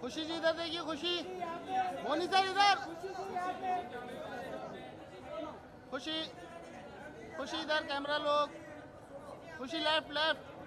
खुशी जी इधर देखिए, खुशी मोनी सर इधर, खुशी खुशी इधर, कैमरा लोग, खुशी लेफ्ट लेफ्ट।